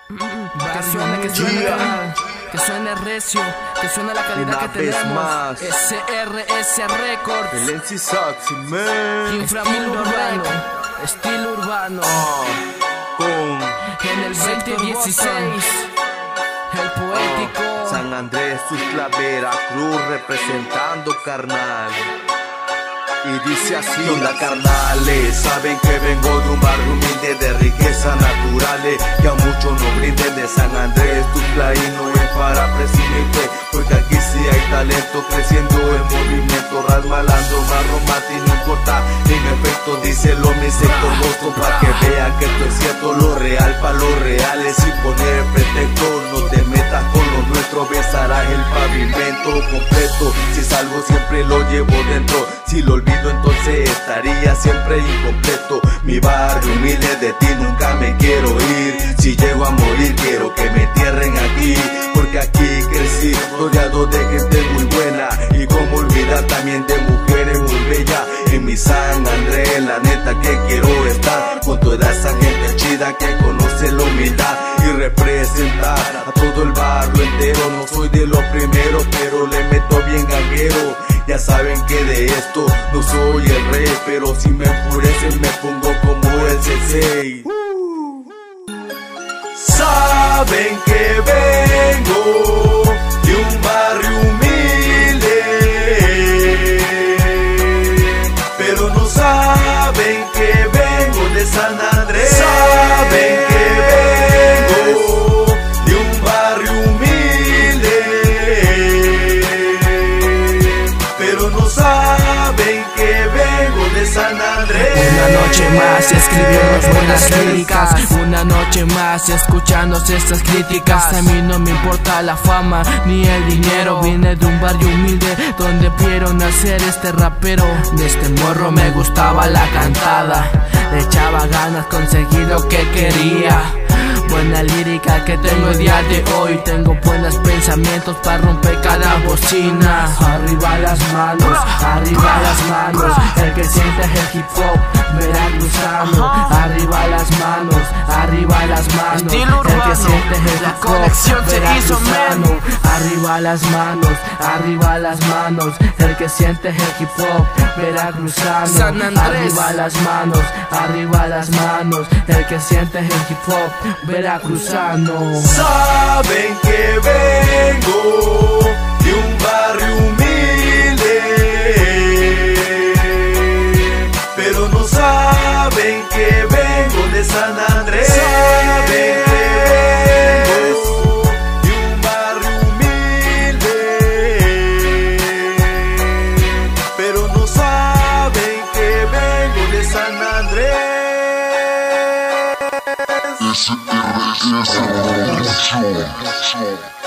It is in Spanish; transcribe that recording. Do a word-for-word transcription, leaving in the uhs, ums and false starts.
Que suene, que suene, que suene recio, que suene la calidad Una que vez tenemos. más. S R S Records. El N C Saxy, man. Inframundo urbano, estilo urbano. Oh, con En el veinte dieciséis, el poético. oh, San Andrés, Tuzla, Veracruz, representando, carnal. Y dice así: ¿qué onda, carnales? Saben que vengo de un barrio humilde de riqueza naturales, que a muchos no brinden. De San Andrés, Tuzla, y no es para presumirte, porque aquí sí hay talento creciendo el movimiento. Rasmalando, más romántico, no importa. En efecto, díselo mi sector Boston, para que vean que esto es cierto. Lo real para los reales, sin poner pretexto. No te metas con lo nuestro, besarás el pavimento completo. Si salgo siempre lo llevo dentro, si lo olvido entonces estaría siempre incompleto. Mi barrio humilde, de ti nunca me quiero ir. Si llego a morir quiero que me entierren aquí, porque aquí crecí rodeado de gente muy buena. Y como olvidar también de mujeres muy bellas. En mi San Andrés, la neta que quiero estar con toda esa gente chida que conoce la humildad y representar a todo el barrio entero. No soy de los primeros, pero le meto bien ganguero. Ya saben que de esto no soy el rey, pero si me enfurecen me pongo como el sensei. Saben que vengo de un barrio humilde, pero no saben que vengo de San Andrés. Saben que vengo de un barrio humilde, pero no saben que vengo de San Andrés. Una noche más escribiendo buenas líricas, una noche más escuchándose estas críticas. A mí no me importa la fama ni el dinero, vine de un barrio humilde donde vieron nacer este rapero. De este morro me gustaba la cantada, le echaba ganas, conseguí lo que quería. Buena lírica que tengo el día de hoy, tengo buenos pensamientos para romper cada bocina. Arriba las manos, arriba las manos, el que siente el hip hop veracruzano. Arriba las manos, arriba las manos, el que siente el hip hop veracruzano. Arriba las manos, arriba las manos, el que siente el hip hop veracruzano. Arriba las manos, arriba las manos, el que siente el hip hop veracruzano. Saben que vengo de un barrio humilde, pero no saben que vengo de San Andrés. Saben que vengo de un barrio humilde, pero no saben que vengo de San Andrés. S R S